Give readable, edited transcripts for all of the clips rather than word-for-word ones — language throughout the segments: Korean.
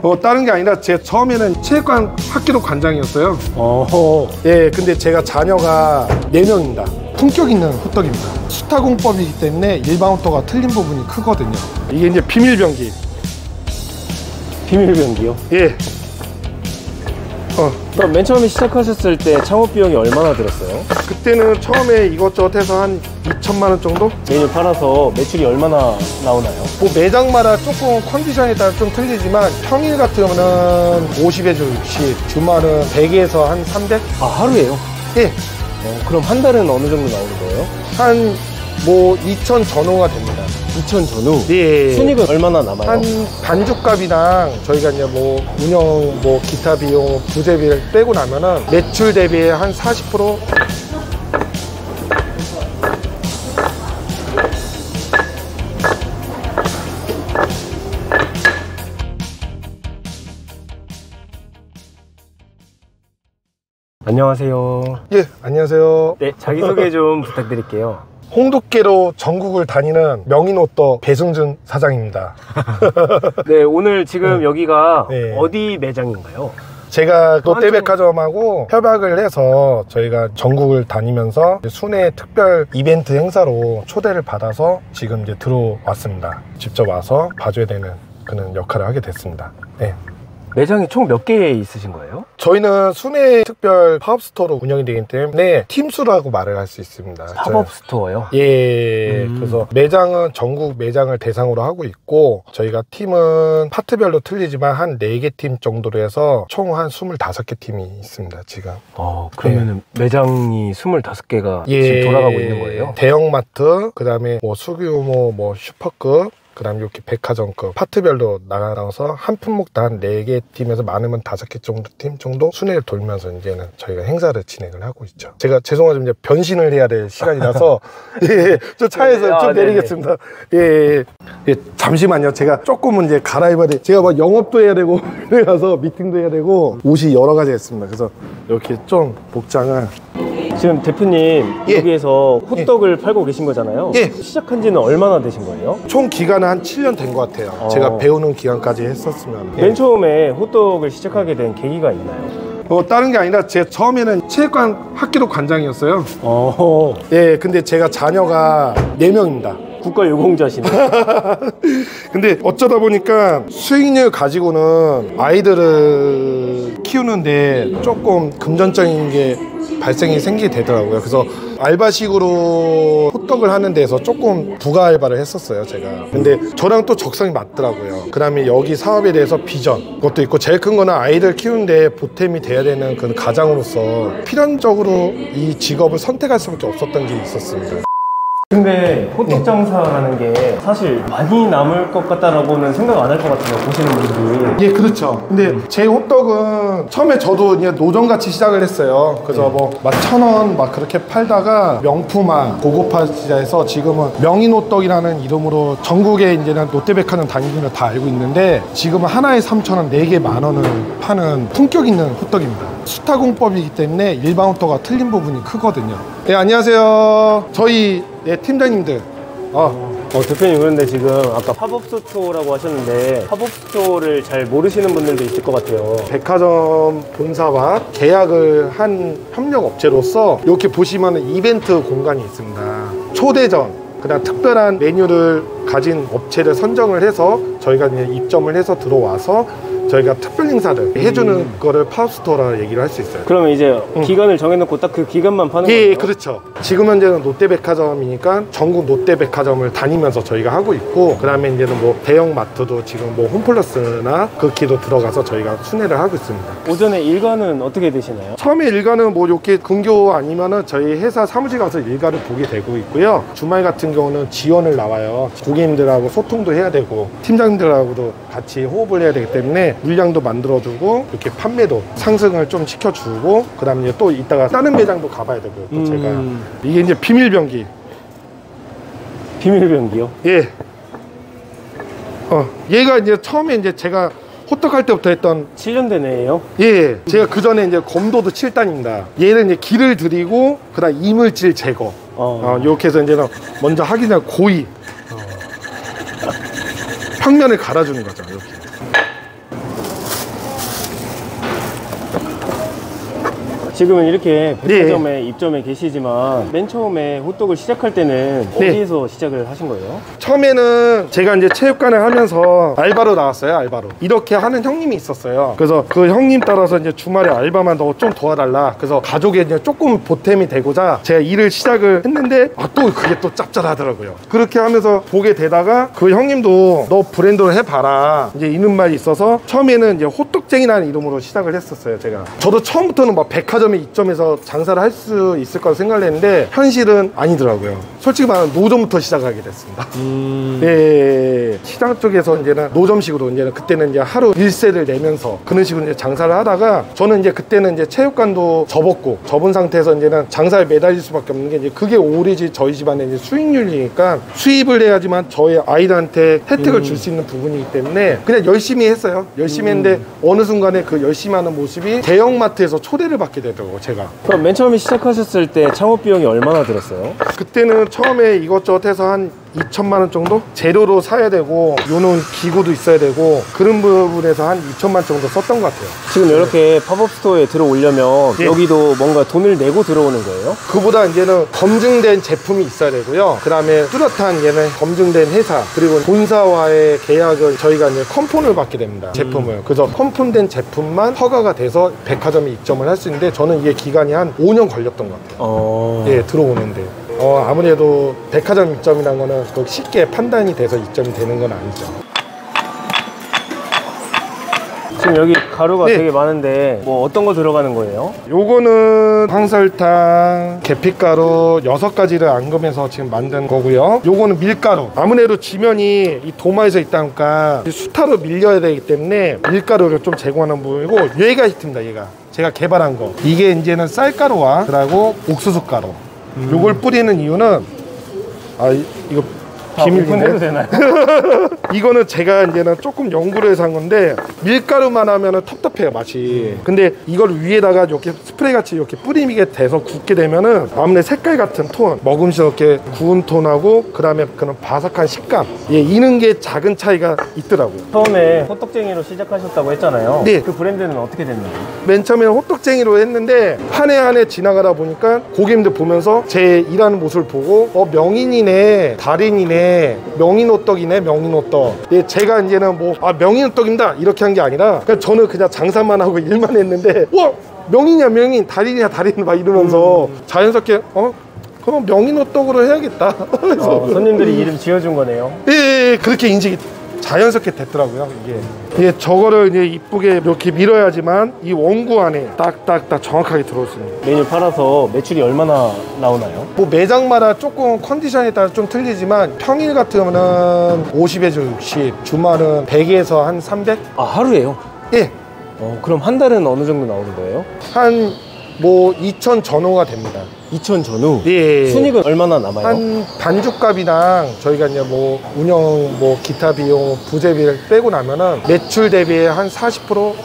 다른 게 아니라 제 처음에는 체육관 학교도 관장이었어요. 예, 근데 제가 자녀가 4명입니다. 품격 있는 호떡입니다. 수타 공법이기 때문에 일반 호떡과 틀린 부분이 크거든요. 이게 이제 비밀병기. 비밀병기요? 예. 그럼 맨 처음에 시작하셨을 때 창업 비용이 얼마나 들었어요? 그때는 처음에 이것저것 해서 한 2천만 원 정도? 메뉴 팔아서 매출이 얼마나 나오나요? 뭐 매장마다 조금 컨디션에 따라 좀 틀리지만 평일 같은 경우는 50에서 60, 주말은 100에서 한 300? 아, 하루에요? 예. 그럼 한 달은 어느 정도 나오는 거예요? 한 뭐 2천 전후가 됩니다. 2천 전후? 예. 순익은 얼마나 남아요? 한 반죽값이랑 저희가 이제 뭐 운영, 뭐 기타 비용, 부재비를 빼고 나면은 매출 대비 한 40%? 안녕하세요. 예, 안녕하세요. 네, 자기소개 좀 부탁드릴게요. 홍두깨로 전국을 다니는 명인호떡 배승준 사장입니다. 네, 오늘 지금 여기가 네. 어디 매장인가요? 제가 롯데백화점하고 협약을 해서 저희가 전국을 다니면서 순회 특별 이벤트 행사로 초대를 받아서 지금 이제 들어왔습니다. 직접 와서 봐줘야 되는 그런 역할을 하게 됐습니다. 네. 매장이 총 몇 개 있으신 거예요? 저희는 순회 특별 팝업 스토어로 운영이 되기 때문에 팀수라고 말을 할 수 있습니다. 팝업 스토어요? 예. 그래서 매장은 전국 매장을 대상으로 하고 있고 저희가 팀은 파트별로 틀리지만 한 4개 팀 정도로 해서 총 한 25개 팀이 있습니다, 지금. 그러면은 매장이 25개가 예. 지금 돌아가고 있는 거예요? 대형마트, 그 다음에 뭐 소규모 뭐 슈퍼급, 그 다음에 이렇게 백화점급 파트별로 나가서 한 품목당 한 4개 팀에서 많으면 5개 정도 팀 정도 순회를 돌면서 이제는 저희가 행사를 진행을 하고 있죠. 제가 죄송하지만 이제 변신을 해야 될 시간이라서 예, 저 차에서 좀 내리겠습니다. 예, 잠시만요. 제가 조금은 이제 갈아입어야 돼. 제가 막 영업도 해야 되고 그래서 미팅도 해야 되고 옷이 여러 가지가 있습니다. 그래서 이렇게 좀 복장을 지금 대표님 여기에서 호떡을 팔고 계신 거잖아요. 예. 시작한 지는 얼마나 되신 거예요? 총 기간은 한 7년 된 것 같아요. 제가 배우는 기간까지 했었으면. 맨 처음에 호떡을 시작하게 된 계기가 있나요? 다른 게 아니라 제 처음에는 체육관 학교도 관장이었어요. 예, 근데 제가 자녀가 4명입니다. 국가유공자시네. 근데 어쩌다 보니까 수익률 가지고는 아이들을 키우는데 조금 금전적인 게 발생이 생기게 되더라고요. 그래서 알바식으로 호떡을 하는 데서 조금 부가 알바를 했었어요, 제가. 근데 저랑 또 적성이 맞더라고요. 그 다음에 여기 사업에 대해서 비전, 그것도 있고 제일 큰 거는 아이들 키우는데 보탬이 돼야 되는 그 가장으로서 필연적으로 이 직업을 선택할 수밖에 없었던 게 있었습니다. 근데 호떡 장사라는 게 사실 많이 남을 것 같다라고는 생각 안 할 것 같아요, 보시는 분들이. 예, 그렇죠. 근데 제 호떡은 처음에 저도 이제 노점같이 시작을 했어요. 그래서 뭐 막 1,000원 막 그렇게 팔다가 명품화, 고급화 시장에서 지금은 명인호떡이라는 이름으로 전국에 이제는 롯데백화점 다니시면 다 알고 있는데 지금은 하나에 3,000원, 4개 10,000원을 파는 품격 있는 호떡입니다. 수타 공법이기 때문에 일반 호떡과 틀린 부분이 크거든요. 네, 안녕하세요. 저희 팀장님들. 대표님, 그런데 지금 아까 팝업 스토어라고 하셨는데 팝업 스토어를 잘 모르시는 분들도 있을 것 같아요. 백화점 본사와 계약을 한 협력업체로서 이렇게 보시면 이벤트 공간이 있습니다. 초대전, 그다음 특별한 메뉴를 가진 업체를 선정을 해서 저희가 이제 입점을 해서 들어와서 저희가 특별 행사를 해주는 거를 팝업스토어라 얘기를 할 수 있어요. 그러면 이제 기간을 정해놓고 딱 그 기간만 파는 거예요? 예, 그렇죠. 지금 현재는 롯데백화점이니까 전국 롯데백화점을 다니면서 저희가 하고 있고, 그 다음에 이제는 뭐 대형마트도 지금 뭐 홈플러스나 그키도 들어가서 저희가 순회를 하고 있습니다. 오전에 일과는 어떻게 되시나요? 처음에 일과는 뭐 이렇게 근교 아니면은 저희 회사 사무실 가서 일과를 보게 되고 있고요. 주말 같은 경우는 지원을 나와요. 고객님들하고 소통도 해야 되고 팀장님들하고도 같이 호흡을 해야 되기 때문에 물량도 만들어주고 이렇게 판매도 상승을 좀 시켜주고, 그 다음에 또 이따가 다른 매장도 가봐야 되고요. 또 제가 이게 이제 비밀병기. 비밀병기요? 예. 얘가 이제 처음에 이제 제가 호떡할 때부터 했던 7년 된 애예요? 예. 제가 그 전에 이제 검도도 7단입니다. 얘는 이제 기를 들이고 그다음 이물질 제거. 이렇게 해서 이제는 먼저 하기 전에 고이 평면을 갈아주는 거죠. 이렇게. 지금은 이렇게 백화점에 입점해 계시지만 맨 처음에 호떡을 시작할 때는 어디에서 시작을 하신 거예요? 처음에는 제가 이제 체육관을 하면서 알바로 나왔어요. 알바로 이렇게 하는 형님이 있었어요. 그래서 그 형님 따라서 이제 주말에 알바만 더 좀 도와달라. 그래서 가족에 이제 조금 보탬이 되고자 제가 일을 시작을 했는데 또 그게 또 짭짤하더라고요. 그렇게 하면서 보게 되다가 그 형님도 너 브랜드를 해봐라 이제 이런 말이 있어서 처음에는 이제 호떡쟁이라는 이름으로 시작을 했었어요. 제가 저도 처음부터는 막 백화점에 입점해서 장사를 할 수 있을 거라 생각을 했는데 현실은 아니더라고요. 솔직히 말하면 노점부터 시작하게 됐습니다. 네, 시장 쪽에서 이제는 노점식으로 이제는 그때는 이제 하루 일세를 내면서 그런 식으로 이제 장사를 하다가 저는 이제 그때는 이제 체육관도 접었고 접은 상태에서 이제는 장사에 매달릴 수밖에 없는 게 이제 그게 오리지 저희 집안의 이제 수익률이니까 수입을 해야지만 저희 아이들한테 혜택을 줄 수 있는 부분이기 때문에 그냥 열심히 했어요. 열심히 했는데 어느 순간에 그 열심히 하는 모습이 대형마트에서 초대를 받게 되더라고요. 제가. 그럼 맨 처음에 시작하셨을 때 창업 비용이 얼마나 들었어요? 그때는 처음에 이것저것 해서 한 2천만 원 정도? 재료로 사야 되고 요는 기구도 있어야 되고 그런 부분에서 한 2천만 정도 썼던 것 같아요. 지금 이렇게 팝업 스토어에 들어오려면 여기도 뭔가 돈을 내고 들어오는 거예요? 그보다 이제는 검증된 제품이 있어야 되고요. 그 다음에 뚜렷한 얘는 검증된 회사 그리고 본사와의 계약을 저희가 이제 컨펌을 받게 됩니다. 제품을. 그래서 컨펌된 제품만 허가가 돼서 백화점에 입점을 할 수 있는데 저는 이게 기간이 한 5년 걸렸던 것 같아요. 예, 들어오는데. 아무래도 백화점 입점이라는 거는 쉽게 판단이 돼서 입점이 되는 건 아니죠. 지금 여기 가루가 되게 많은데 뭐 어떤 거 들어가는 거예요? 요거는 황설탕, 계피가루 6가지를 앙금해서 지금 만든 거고요. 요거는 밀가루. 아무래도 지면이 이 도마에서 있다 보니까 수타로 밀려야 되기 때문에 밀가루를 좀 제공하는 부분이고 얘가 히트입니다. 얘가 제가 개발한 거. 이게 이제는 쌀가루와 그리고 옥수수 가루. 요걸 뿌리는 이유는 이거 비밀인데 해도 되나요? 이거는 제가 이제는 조금 연구를 해서 한 건데 밀가루만 하면은 텁텁해요 맛이. 근데 이걸 위에다가 이렇게 스프레이 같이 이렇게 뿌리게 돼서 굽게 되면은 아무래도 색깔 같은 톤 먹음직스럽게 구운 톤하고 그 다음에 그런 바삭한 식감 이런 게 작은 차이가 있더라고요. 처음에 호떡쟁이로 시작하셨다고 했잖아요. 네. 그 브랜드는 어떻게 됐나요? 맨 처음에는 호떡쟁이로 했는데 한 해 한 해 지나가다 보니까 고객님들 보면서 제 일하는 모습을 보고 명인이네 달인이네 명인호떡이네 명인호떡. 제가 이제는 명인호떡입니다 이렇게 한 게 아니라 그냥 저는 그냥 장사만 하고 일만 했는데 명인이야 명인 달인이야 달인 막 이러면서 자연스럽게 그럼 명인호떡으로 해야겠다. 그래서 손님들이 이름 지어준 거네요. 예, 그렇게 인식이 자연스럽게 됐더라고요. 이게 저거를 이제 이쁘게 이렇게 밀어야지만 이 원구 안에 딱딱딱 정확하게 들어오습니다. 메뉴 팔아서 매출이 얼마나 나오나요? 매장마다 조금 컨디션에 따라 좀 틀리지만 평일 같으면은 50에서 60, 주말은 100에서 한 300? 하루에요? 예. 그럼 한 달은 어느 정도 나오는 거예요? 한 2천 전후가 됩니다. 2천 전후? 예. 순익은 얼마나 남아요? 한 반죽값이랑 저희가 이제 운영 기타 비용 부재비를 빼고 나면은 매출 대비에 한 40%.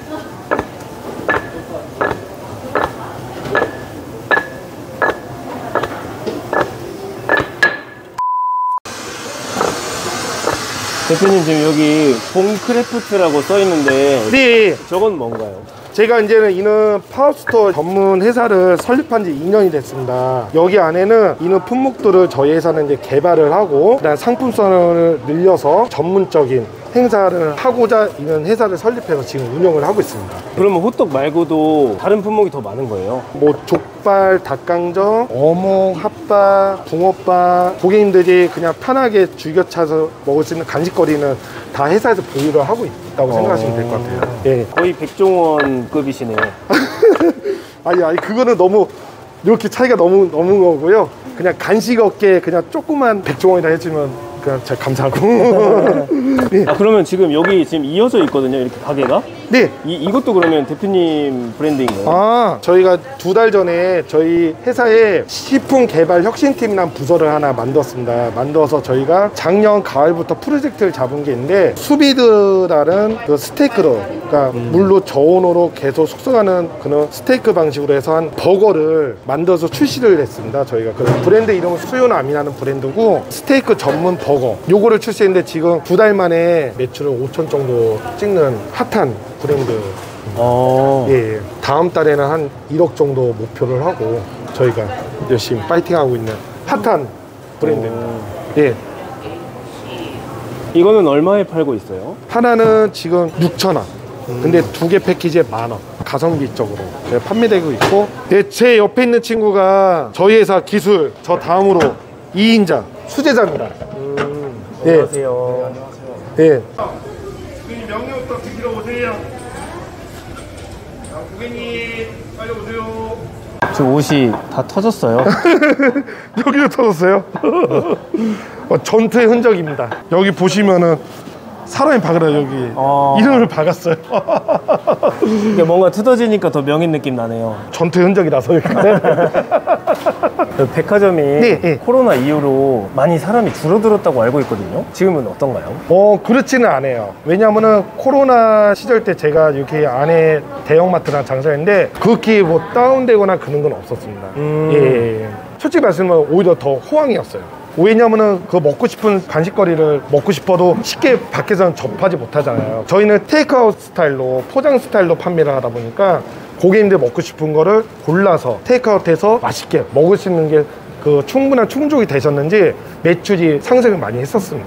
대표님 지금 여기 봄크래프트라고 써있는데 네. 저건 뭔가요? 제가 이제는 이는 팝업스토어 전문 회사를 설립한 지 2년이 됐습니다. 여기 안에는 이는 품목들을 저희 회사는 이제 개발을 하고 그다음 상품성을 늘려서 전문적인 행사를 하고자 이런 회사를 설립해서 지금 운영을 하고 있습니다. 그러면 호떡 말고도 다른 품목이 더 많은 거예요? 족발, 닭강정, 어묵, 핫바, 붕어빵 고객님들이 그냥 편하게 즐겨 차서 먹을 수 있는 간식거리는 다 회사에서 보유를 하고 있다고 생각하시면 될 것 같아요. 예. 거의 백종원급이시네요. 아니 그거는 너무 이렇게 차이가 너무 거고요. 그냥 간식 업계 그냥 조그만 백종원이라 해주면 그냥 제가 감사하고. 네. 그러면 지금 여기 지금 이어져 있거든요, 이렇게 가게가? 네. 이것도 그러면 대표님 브랜드인 거예요? 저희가 2달 전에 저희 회사에 식품 개발 혁신팀이라는 부서를 하나 만들었습니다. 만들어서 저희가 작년 가을부터 프로젝트를 잡은 게 있는데 수비드라는 그 스테이크로 그러니까 물로 저온으로 계속 숙성하는 그런 스테이크 방식으로 해서 한 버거를 만들어서 출시를 했습니다. 저희가 그 브랜드 이름은 수요남이라는 브랜드고 스테이크 전문 버거 요거를 출시했는데 지금 2달 만에 매출을 5천 정도 찍는 핫한 브랜드 예, 다음 달에는 한 1억 정도 목표를 하고 저희가 열심히 파이팅하고 있는 핫한 브랜드입니다. 예. 이거는 얼마에 팔고 있어요? 하나는 지금 6,000원. 근데 2개 패키지에 10,000원. 가성비 쪽으로 판매되고 있고, 네, 제 옆에 있는 친구가 저희 회사 기술 저 다음으로 2인자 수제자입니다. 안녕하세요. 예. 고객님 명령부터 드리러 오세요. 자, 고객님 빨리 오세요. 저 옷이 다 터졌어요. 여기도 터졌어요? 전투의 흔적입니다. 여기 보시면은 사람이 박으라 여기 이름을 박았어요. 이게 뭔가 뜯어지니까 더 명인 느낌 나네요. 전투의 흔적이라서 여기. 그 백화점이 네. 코로나 이후로 많이 사람이 줄어들었다고 알고 있거든요. 지금은 어떤가요? 그렇지는 않아요. 왜냐면은 코로나 시절 때 제가 이렇게 안에 대형마트랑 장사했는데 그렇게 뭐 다운되거나 그런 건 없었습니다. 예. 솔직히 말씀하면 오히려 더 호황이었어요. 왜냐면은 그 먹고 싶은 간식거리를 먹고 싶어도 쉽게 밖에서는 접하지 못하잖아요. 저희는 테이크아웃 스타일로, 포장 스타일로 판매를 하다 보니까 고객님들 먹고 싶은 거를 골라서 테이크아웃해서 맛있게 먹을 수 있는 게 그 충분한 충족이 되셨는지 매출이 상승을 많이 했었습니다.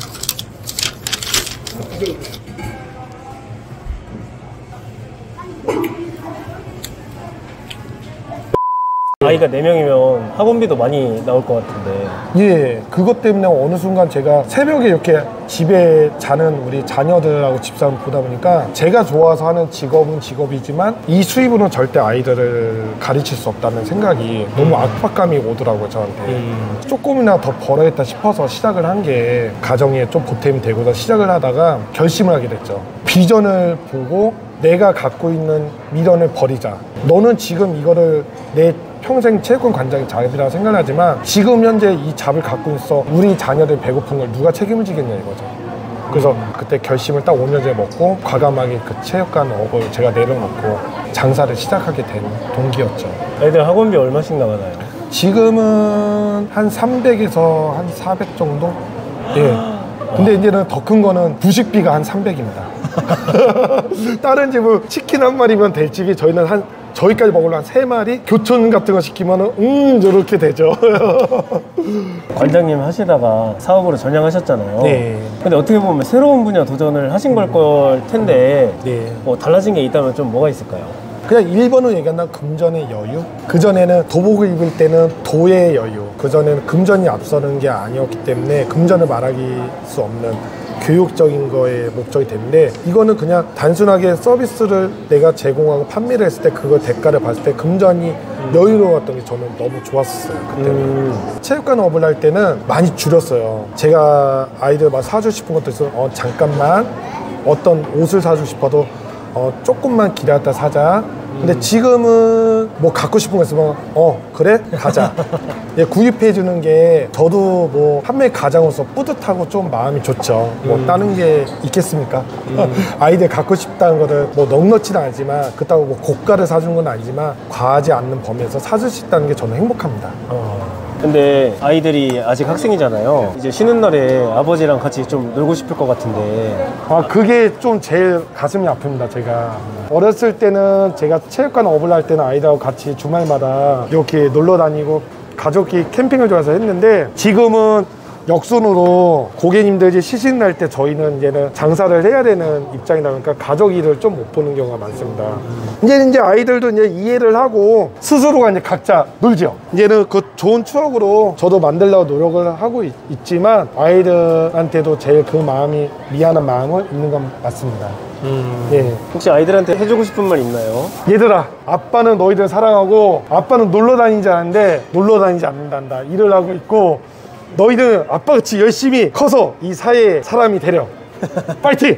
아이가 4명이면 학원비도 많이 나올 것 같은데. 예, 그것 때문에 어느 순간 제가 새벽에 이렇게 집에 자는 우리 자녀들하고 집사람 보다 보니까 제가 좋아서 하는 직업은 직업이지만 이 수입으로는 절대 아이들을 가르칠 수 없다는 생각이 너무 압박감이 오더라고요, 저한테. 조금이나 더 벌어야겠다 싶어서 시작을 한 게 가정에 좀 보탬이 되고서 시작을 하다가 결심을 하게 됐죠. 비전을 보고 내가 갖고 있는 미련을 버리자. 너는 지금 이거를 내 평생 체육관 관장이 잡이라고 생각하지만 지금 현재 이 잡을 갖고 있어 우리 자녀들 배고픈 걸 누가 책임을 지겠냐 이거죠. 그래서 그때 결심을 딱 5년 전에 먹고 과감하게 그 체육관 업을 제가 내려놓고 장사를 시작하게 된 동기였죠. 애들 학원비 얼마씩 나가나요? 지금은 한 300에서 한 400 정도? 예. 근데 이제는 더 큰 거는 부식비가 한 300입니다. 다른 집은 치킨 한 마리면 될 집이 저희는 저희까지 먹으려면 한 3마리? 교촌 같은 거 시키면은 저렇게 되죠. 관장님 하시다가 사업으로 전향하셨잖아요. 네. 근데 어떻게 보면 새로운 분야 도전을 하신 걸 텐데 네. 뭐 달라진 게 있다면 좀 뭐가 있을까요? 그냥 1번으로 얘기한다면 금전의 여유? 그전에는 도복을 입을 때는 도의 여유, 그전에는 금전이 앞서는 게 아니었기 때문에 금전을 말하기 수 없는 교육적인 거에 목적이 되는데 이거는 그냥 단순하게 서비스를 내가 제공하고 판매를 했을 때 그걸 대가를 봤을 때 금전이 여유로웠던 게 저는 너무 좋았었어요. 그때는 체육관 업을 할 때는 많이 줄였어요. 제가 아이들 막 사주고 싶은 것도 있어요. 잠깐만 어떤 옷을 사주고 싶어도 조금만 기다렸다 사자. 근데 지금은 뭐 갖고 싶은 거 있으면 그래? 가자. 예, 구입해 주는 게 저도 뭐 판매 가장으로서 뿌듯하고 좀 마음이 좋죠. 뭐 다른 게 있겠습니까? 아이들 갖고 싶다는 거를 뭐 넉넉지는 않지만 그렇다고 뭐 고가를 사주는 건 아니지만 과하지 않는 범위에서 사줄 수 있다는 게 저는 행복합니다. 근데 아이들이 아직 학생이잖아요. 이제 쉬는 날에 아버지랑 같이 좀 놀고 싶을 것 같은데. 그게 좀 제일 가슴이 아픕니다. 제가 어렸을 때는 제가 체육관 업을 할 때는 아이들하고 같이 주말마다 이렇게 놀러 다니고 가족이 캠핑을 좋아해서 했는데 지금은 역순으로 고객님들이 쉬시는 날 때 저희는 이제는 장사를 해야 되는 입장이다 보니까 가족 일을 좀 못 보는 경우가 많습니다. 이제 아이들도 이제 이해를 하고 스스로가 이제 각자 놀죠. 이제는 그 좋은 추억으로 저도 만들려고 노력을 하고 있지만 아이들한테도 제일 그 마음이 미안한 마음은 있는 건 맞습니다. 예. 혹시 아이들한테 해주고 싶은 말 있나요? 얘들아, 아빠는 너희들 사랑하고 아빠는 놀러 다니지 않는데 놀러 다니지 않는단다. 일을 하고 있고 너희들은 아빠같이 열심히 커서 이 사회의 사람이 되려. 파이팅!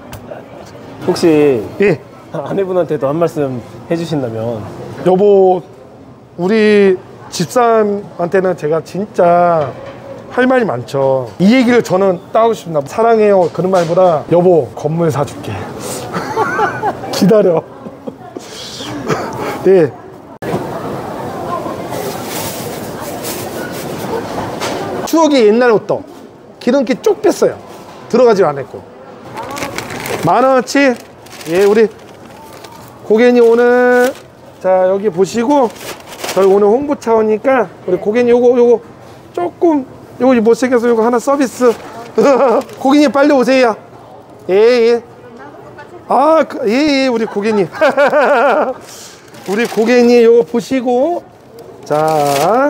혹시 예. 아내분한테도 한 말씀 해주신다면. 여보, 우리 집사람한테는 제가 진짜 할 말이 많죠. 이 얘기를 저는 따고 싶습니다. 사랑해요 그런 말보다 여보 건물 사줄게. 기다려. 네. 추억이 옛날 옷도 기름기 쪽 뺐어요. 들어가지 않았고 10,000원어치. 예, 우리 고객님 오늘 자 여기 보시고 저희 오늘 홍보 차원이니까 우리 고객님 요거 조금 요거 못생겨서 요거 하나 서비스. 고객님 빨리 오세요. 예. 예, 우리 고객님. 우리 고객님 요거 보시고 자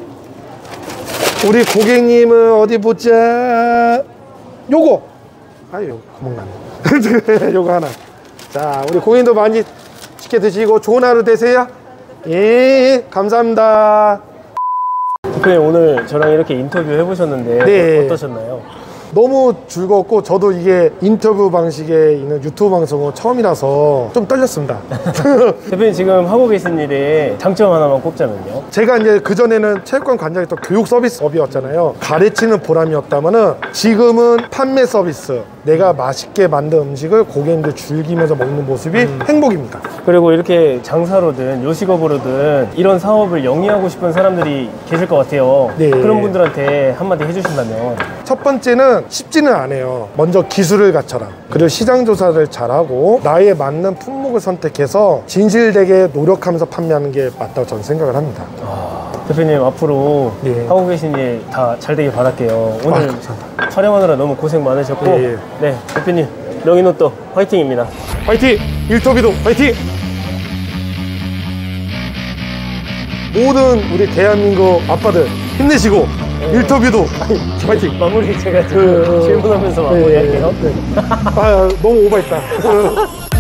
우리 고객님은 어디 보자. 요거 아유 구멍나네. 요거 하나. 자 우리 고객님도 많이 맛있게 드시고 좋은 하루 되세요. 예, 감사합니다. 대표님 오늘 저랑 이렇게 인터뷰 해보셨는데 네. 어떠셨나요? 너무 즐거웠고 저도 이게 인터뷰 방식에 있는 유튜브 방송은 처음이라서 좀 떨렸습니다. 대표님 지금 하고 계신 일에 장점 하나만 꼽자면요? 제가 이제 그전에는 체육관 관장했던 교육 서비스업이었잖아요. 가르치는 보람이었다면은 지금은 판매 서비스. 내가 맛있게 만든 음식을 고객님들 즐기면서 먹는 모습이 행복입니다. 그리고 이렇게 장사로든 요식업으로든 이런 사업을 영위하고 싶은 사람들이 계실 것 같아요. 네. 그런 분들한테 한마디 해주신다면? 첫 번째는 쉽지는 않아요. 먼저 기술을 갖춰라. 그리고 시장 조사를 잘하고 나에 맞는 품목을 선택해서 진실되게 노력하면서 판매하는 게 맞다고 저는 생각을 합니다. 대표님 앞으로 네. 하고 계신 일 다 잘 되길 바랄게요. 오늘 감사합니다. 촬영하느라 너무 고생 많으셨고 예. 네 대표님 명인호또 화이팅입니다. 화이팅! 일터비도 화이팅! 모든 우리 대한민국 아빠들 힘내시고 일터비도 화이팅! 마무리 제가 질문하면서 마무리할게요. 너무 오버했다.